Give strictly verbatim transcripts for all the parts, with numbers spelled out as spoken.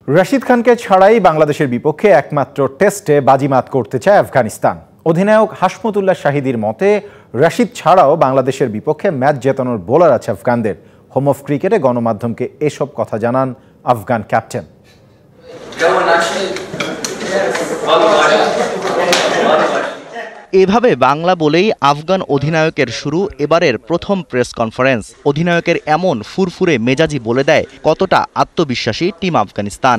রশিদ খানকে ছাড়াই বাংলাদেশের বিপক্ষে একমাত্র টেস্টে বাজিমাত করতে চায় আফগানিস্তান। অধিনায়ক হাশমতুল্লাহ শাহিদির মতে রশিদ ছাড়াও বাংলাদেশের বিপক্ষে ম্যাচ জেতানোর বোলার আছে আফগানদের। হোম অফ ক্রিকেটে গণমাধ্যমকে এসব কথা জানান আফগান ক্যাপ্টেন। এভাবে বাংলা বলেই আফগান অধিনায়কের শুরু এবারের প্রথম প্রেস কনফারেন্স। অধিনায়কের এমন ফুরফুরে মেজাজি বলে দেয় কতটা আত্মবিশ্বাসী টিম আফগানিস্তান।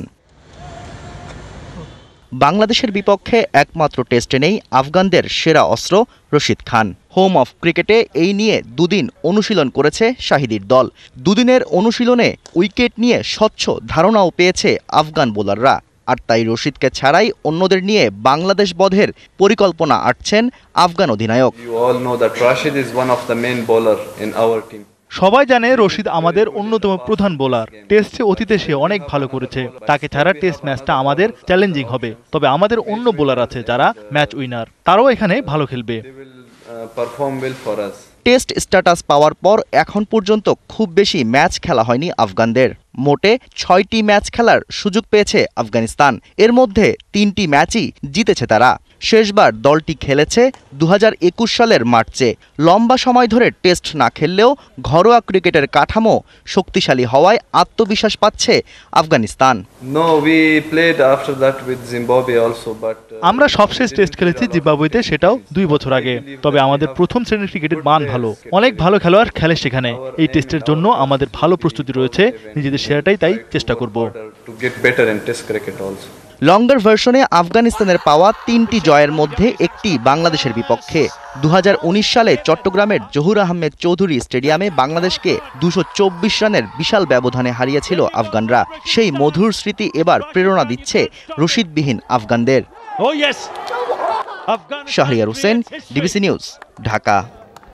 বাংলাদেশের বিপক্ষে একমাত্র টেস্টে নেই আফগানদের সেরা অস্ত্র রশিদ খান। হোম অফ ক্রিকেটে এই নিয়ে দুদিন অনুশীলন করেছে শাহিদির দল। দুদিনের অনুশীলনে উইকেট নিয়ে স্বচ্ছ ধারণাও পেয়েছে আফগান বোলাররা। আর তাই রশিদকে ছাড়াই অন্যদের নিয়ে বাংলাদেশ বধের পরিকল্পনা আঁটছেন আফগান অধিনায়ক। সবাই জানে রশিদ আমাদের অন্যতম প্রধান বোলার। টেস্টে অতীতে সে অনেক ভালো করেছে, তাকে ছাড়া টেস্ট ম্যাচটা আমাদের চ্যালেঞ্জিং হবে। তবে আমাদের অন্য বোলার আছে যারা ম্যাচ উইনার, তারাও এখানে ভালো খেলবে। টেস্ট স্ট্যাটাস পাওয়ার পর এখন পর্যন্ত খুব বেশি ম্যাচ খেলা হয়নি আফগানদের। মোটে ছয়টি ম্যাচ খেলার সুযোগ পেয়েছে আফগানিস্তান। এর মধ্যে তিনটি ম্যাচই জিতেছে তারা। শেষবার দলটি খেলেছে দু হাজার একুশ সালের মার্চে। লম্বা সময় ধরে টেস্ট না খেললেও ঘরোয়া ক্রিকেটের কাঠামো শক্তিশালী হওয়ায় আত্মবিশ্বাস পাচ্ছে আফগানিস্তান। আমরা সবশেষ টেস্ট খেলেছি জিম্বাবুয়েতে, সেটাও দুই বছর আগে। তবে আমাদের প্রথম শ্রেণীর ক্রিকেটের মান ভালো, অনেক ভালো খেলোয়াড় খেলে সেখানে। এই টেস্টের জন্য আমাদের ভালো প্রস্তুতি রয়েছে, নিজেদের সেরাটাই তাই চেষ্টা করব। লঙ্গার ভার্সনে আফগানিস্তানের পাওয়া তিনটি জয়ের মধ্যে একটি বাংলাদেশের বিপক্ষে। দু হাজার উনিশ সালে চট্টগ্রামের জহুর আহমেদ চৌধুরী স্টেডিয়ামে বাংলাদেশকে দুশো চব্বিশ রানের বিশাল ব্যবধানে হারিয়েছিল আফগানরা। সেই মধুর স্মৃতি এবার প্রেরণা দিচ্ছে রশিদবিহীন আফগানদের। Shahriar Hossain, DBC news, Dhaka.